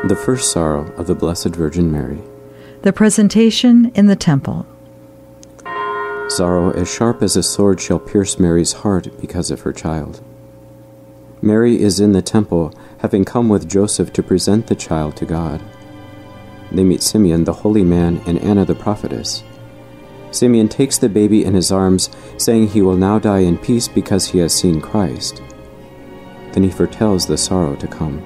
The first sorrow of the Blessed Virgin Mary. The presentation in the temple. Sorrow as sharp as a sword shall pierce Mary's heart because of her child. Mary is in the temple, having come with Joseph to present the child to God. They meet Simeon, the holy man, and Anna, the prophetess. Simeon takes the baby in his arms, saying he will now die in peace because he has seen Christ. Then he foretells the sorrow to come.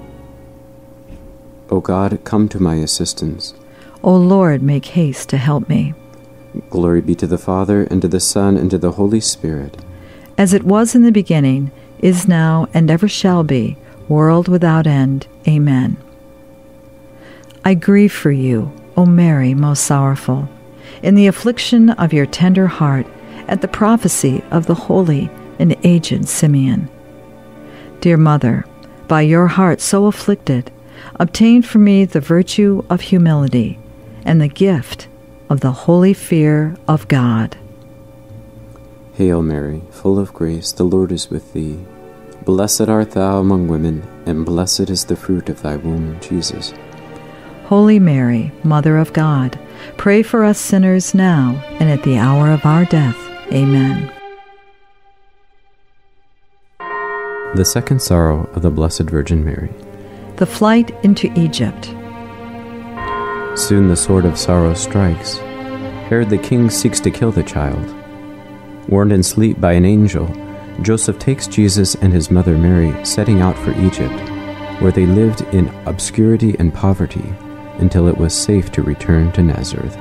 O God, come to my assistance. O Lord, make haste to help me. Glory be to the Father, and to the Son, and to the Holy Spirit. As it was in the beginning, is now, and ever shall be, world without end. Amen. I grieve for you, O Mary, most sorrowful, in the affliction of your tender heart, at the prophecy of the holy and aged Simeon. Dear Mother, by your heart so afflicted, obtain for me the virtue of humility and the gift of the holy fear of God. Hail Mary, full of grace, the Lord is with thee. Blessed art thou among women, and blessed is the fruit of thy womb, Jesus. Holy Mary, Mother of God, pray for us sinners now and at the hour of our death. Amen. The second sorrow of the Blessed Virgin Mary. The flight into Egypt. Soon the sword of sorrow strikes. Herod the king seeks to kill the child. Warned in sleep by an angel, Joseph takes Jesus and his mother Mary, setting out for Egypt, where they lived in obscurity and poverty until it was safe to return to Nazareth.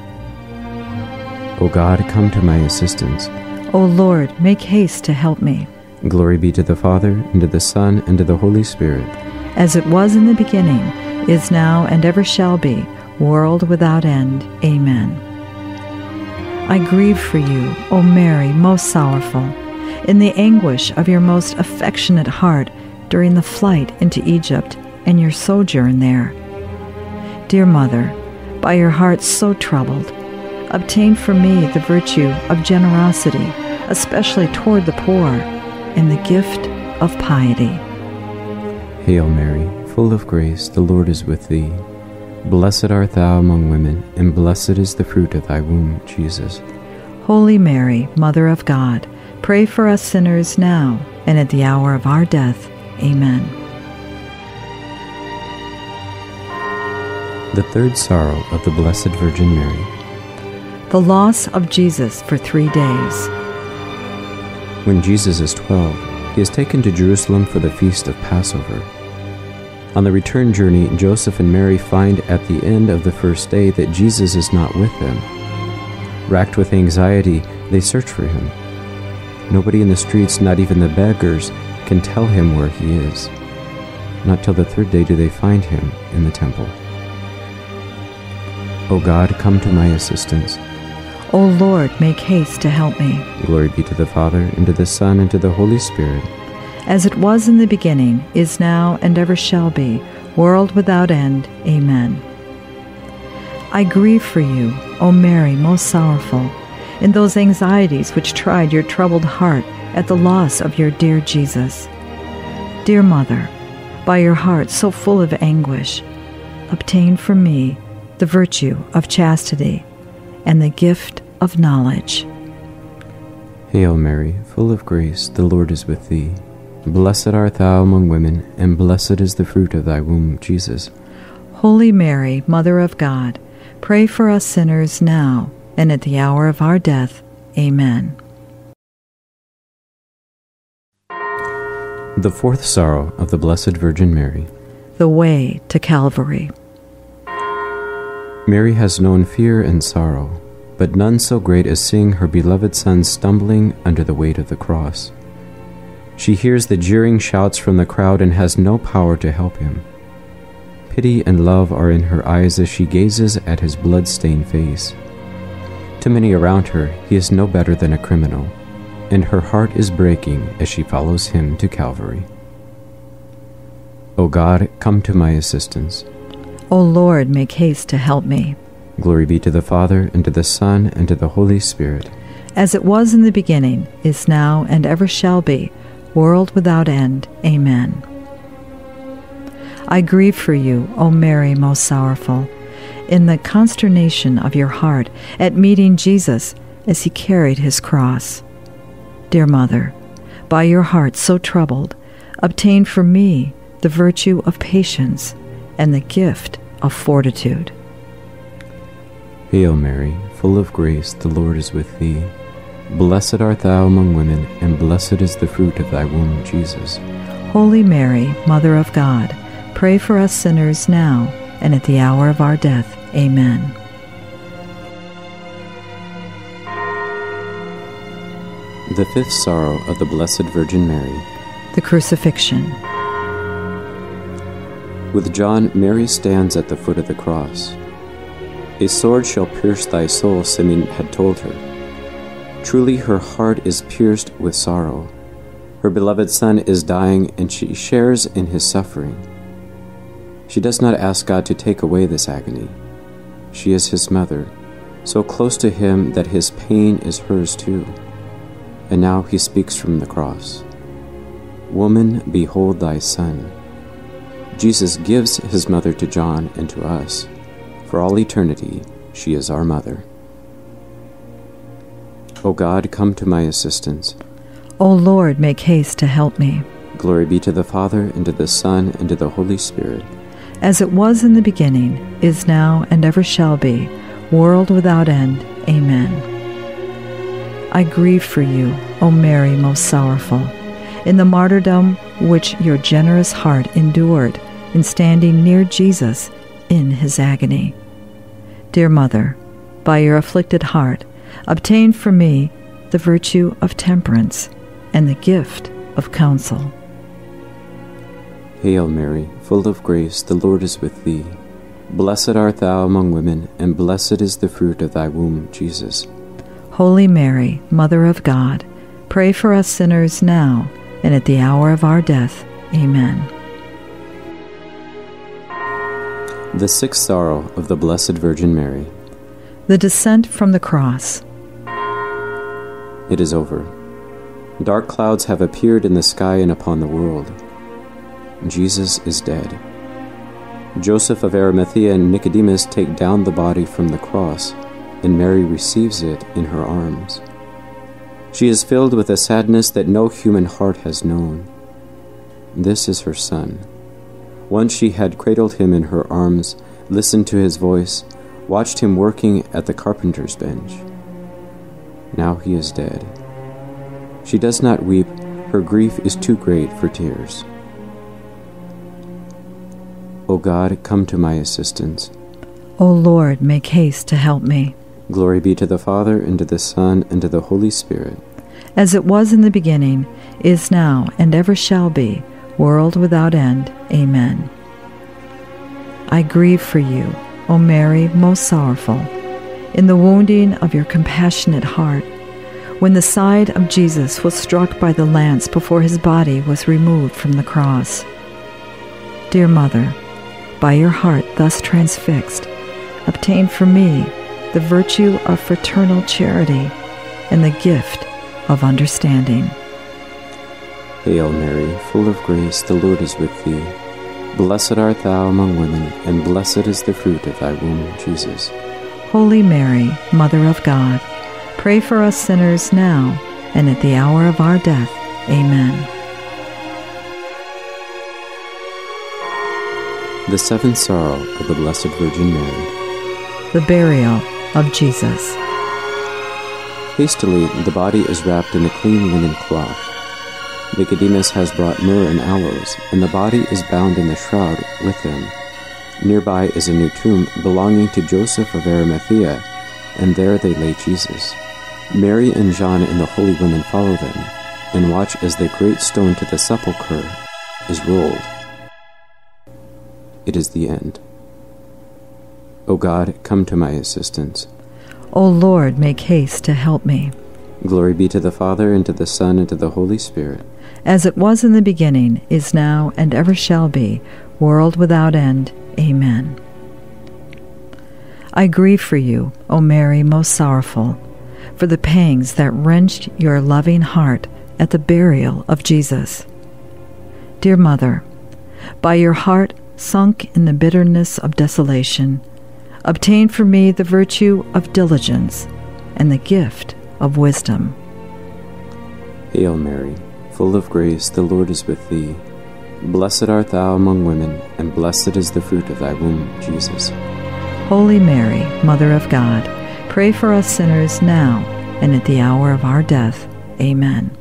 O God, come to my assistance. O Lord, make haste to help me. Glory be to the Father, and to the Son, and to the Holy Spirit. As it was in the beginning, is now, and ever shall be, world without end. Amen. I grieve for you, O Mary, most sorrowful, in the anguish of your most affectionate heart during the flight into Egypt and your sojourn there. Dear Mother, by your heart so troubled, obtain for me the virtue of generosity, especially toward the poor, and the gift of piety. Hail Mary, full of grace, the Lord is with thee. Blessed art thou among women, and blessed is the fruit of thy womb, Jesus. Holy Mary, Mother of God, pray for us sinners now and at the hour of our death. Amen. The third sorrow of the Blessed Virgin Mary. The loss of Jesus for 3 days. When Jesus is 12, he is taken to Jerusalem for the feast of Passover. On the return journey, Joseph and Mary find at the end of the first day that Jesus is not with them. Racked with anxiety, they search for him. Nobody in the streets, not even the beggars, can tell him where he is. Not till the third day do they find him in the temple. O God, come to my assistance. O Lord, make haste to help me. Glory be to the Father, and to the Son, and to the Holy Spirit. As it was in the beginning, is now, and ever shall be, world without end. Amen. I grieve for you, O Mary, most sorrowful, in those anxieties which tried your troubled heart at the loss of your dear Jesus. Dear Mother, by your heart so full of anguish, obtain for me the virtue of chastity and the gift of knowledge. Hail Mary, full of grace, the Lord is with thee. Blessed art thou among women, and blessed is the fruit of thy womb, Jesus. Holy Mary, Mother of God, pray for us sinners now and at the hour of our death. Amen. The fourth sorrow of the Blessed Virgin Mary. The way to Calvary. Mary has known fear and sorrow, but none so great as seeing her beloved Son stumbling under the weight of the cross. She hears the jeering shouts from the crowd and has no power to help him. Pity and love are in her eyes as she gazes at his blood-stained face. To many around her, he is no better than a criminal, and her heart is breaking as she follows him to Calvary. O God, come to my assistance. O Lord, make haste to help me. Glory be to the Father, and to the Son, and to the Holy Spirit. As it was in the beginning, is now, and ever shall be, world without end. Amen. I grieve for you, O Mary, most sorrowful, in the consternation of your heart at meeting Jesus as he carried his cross. Dear Mother, by your heart so troubled, obtain for me the virtue of patience and the gift of fortitude. Hail Mary, full of grace, the Lord is with thee. Blessed art thou among women, and blessed is the fruit of thy womb, Jesus. Holy Mary, Mother of God, pray for us sinners now and at the hour of our death. Amen. The fifth sorrow of the Blessed Virgin Mary. The Crucifixion. With John, Mary stands at the foot of the cross. A sword shall pierce thy soul, Simeon had told her. Truly her heart is pierced with sorrow. Her beloved Son is dying, and she shares in his suffering. She does not ask God to take away this agony. She is his mother, so close to him that his pain is hers too. And now he speaks from the cross. Woman, behold thy son. Jesus gives his mother to John and to us. For all eternity, she is our mother. O God, come to my assistance. O Lord, make haste to help me. Glory be to the Father, and to the Son, and to the Holy Spirit. As it was in the beginning, is now, and ever shall be, world without end. Amen. I grieve for you, O Mary, most sorrowful, in the martyrdom which your generous heart endured in standing near Jesus in his agony. Dear Mother, by your afflicted heart, obtain for me the virtue of temperance and the gift of counsel. Hail Mary, full of grace, the Lord is with thee. Blessed art thou among women, and blessed is the fruit of thy womb, Jesus. Holy Mary, Mother of God, pray for us sinners now and at the hour of our death. Amen. The sixth sorrow of the Blessed Virgin Mary. The descent from the cross. It is over. Dark clouds have appeared in the sky and upon the world. Jesus is dead. Joseph of Arimathea and Nicodemus take down the body from the cross, and Mary receives it in her arms. She is filled with a sadness that no human heart has known. This is her son. Once she had cradled him in her arms, listened to his voice, watched him working at the carpenter's bench. Now he is dead. She does not weep. Her grief is too great for tears. O God, come to my assistance. O Lord, make haste to help me. Glory be to the Father, and to the Son, and to the Holy Spirit. As it was in the beginning, is now, and ever shall be, world without end. Amen. I grieve for you, O Mary, most sorrowful, in the wounding of your compassionate heart, when the side of Jesus was struck by the lance before his body was removed from the cross. Dear Mother, by your heart thus transfixed, obtain for me the virtue of fraternal charity and the gift of understanding. Hail Mary, full of grace, the Lord is with thee. Blessed art thou among women, and blessed is the fruit of thy womb, Jesus. Holy Mary, Mother of God, pray for us sinners now and at the hour of our death. Amen. The seventh sorrow of the Blessed Virgin Mary. The burial of Jesus. Hastily, the body is wrapped in a clean linen cloth. Nicodemus has brought myrrh and aloes, and the body is bound in the shroud with him. Nearby is a new tomb belonging to Joseph of Arimathea, and there they lay Jesus. Mary and John and the holy women follow them, and watch as the great stone to the sepulchre is rolled. It is the end. O God, come to my assistance. O Lord, make haste to help me. Glory be to the Father, and to the Son, and to the Holy Spirit. As it was in the beginning, is now, and ever shall be, world without end. Amen. I grieve for you, O Mary, most sorrowful, for the pangs that wrenched your loving heart at the burial of Jesus. Dear Mother, by your heart sunk in the bitterness of desolation, obtain for me the virtue of diligence and the gift of wisdom. Hail Mary, full of grace, the Lord is with thee. Blessed art thou among women, and blessed is the fruit of thy womb, Jesus. Holy Mary, Mother of God, pray for us sinners now and at the hour of our death. Amen.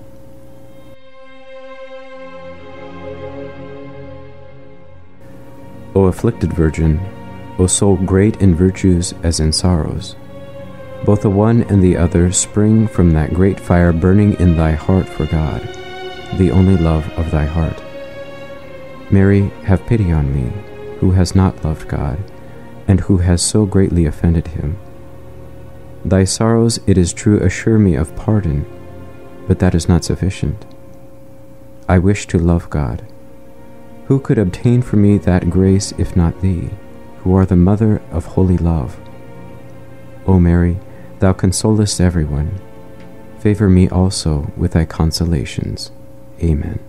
O afflicted Virgin, O soul great in virtues as in sorrows, both the one and the other spring from that great fire burning in thy heart for God, the only love of thy heart. Mary, have pity on me, who has not loved God, and who has so greatly offended him. Thy sorrows, it is true, assure me of pardon, but that is not sufficient. I wish to love God. Who could obtain for me that grace if not thee, who are the mother of holy love? O Mary, thou consolest everyone. Favor me also with thy consolations. Amen.